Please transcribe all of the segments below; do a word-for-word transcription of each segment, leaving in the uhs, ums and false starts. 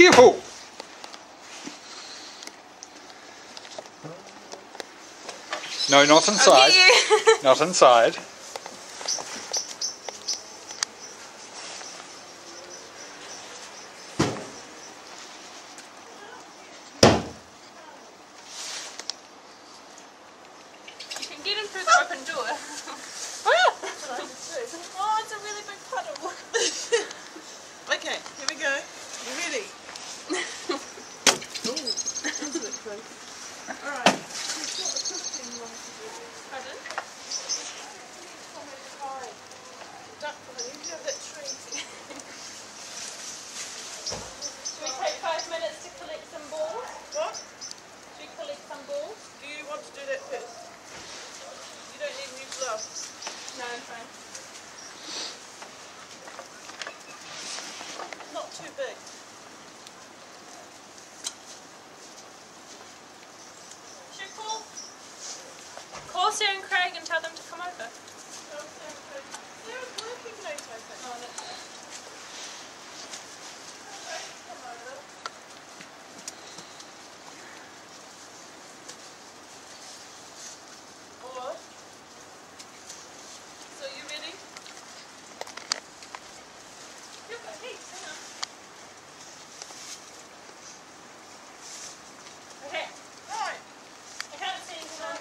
Careful! No, not inside. Not inside. You can get him through the open door. Oh, it's a really big puddle. Okay, here we go. You ready? Ooh, that's a bit close. Alright. Pardon? Duck behind you. You have that tree. Should we take five minutes to collect some balls? What? Should we collect some balls? Do you want to do that first? You don't need new gloves. No, I'm fine. Not too big. Should we call? Call Sarah and Craig and tell them to come over. They're working late, I think. Oh, that's right. Come over. Or, so you ready? You've got heaps, hang on. Okay, Right. I can't see anything now.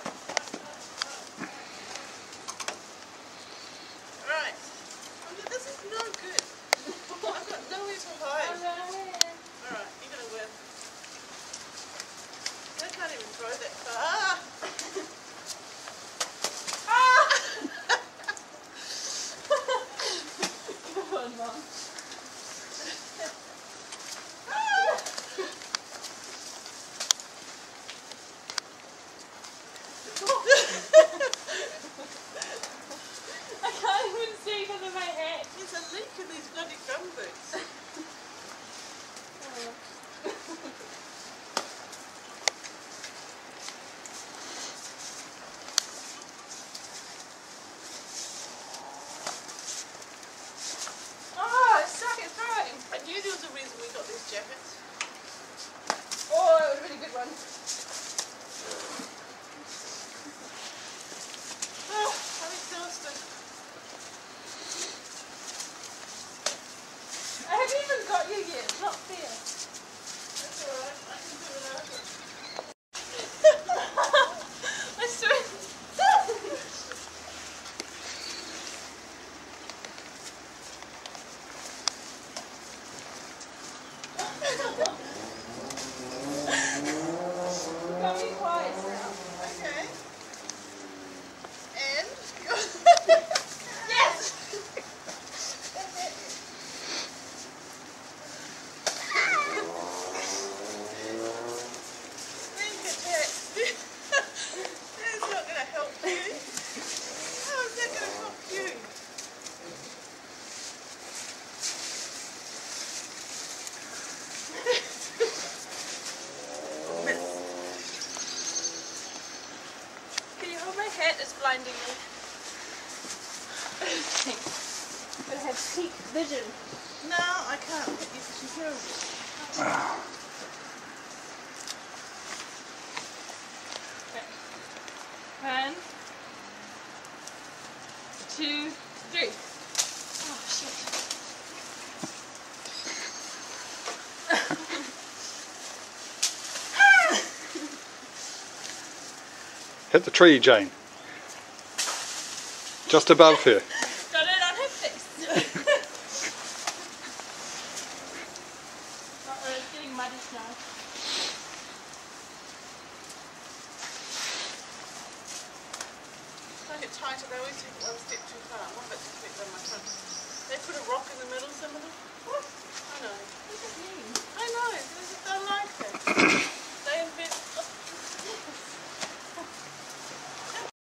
Right. Oh, yeah, this is no good. I've got nowhere to hide. Alright, you're going to win. I can't even throw that far. Ah! Ah! Come on, Mum. I can't even see because of my hat. There's a leak in these bloody gum boots. Oh, it's stuck, it's throwing. I knew there was a reason we got these jackets. Oh, it would have been a good one. Oh, I'm exhausted. I haven't even got you yet. It's not fair. That's alright, I can do without it. I swear. Got me quiet now. Okay. And? Yes! Sneak attack. That's not going to help you. How is that going to help you? Can you hold my hat? It's blinding me. I have peak vision. No, I can't. It's too terrible. Okay. One, two, three. Oh shit. Hit the tree, Jane. Just above her. Got it on her face. Uh-oh, it's getting muddy now. If I get tighter, they always take it one step too far. One bit too quick on my front. They put a rock in the middle, some of them. I know. What does that mean? I know. They just don't like it.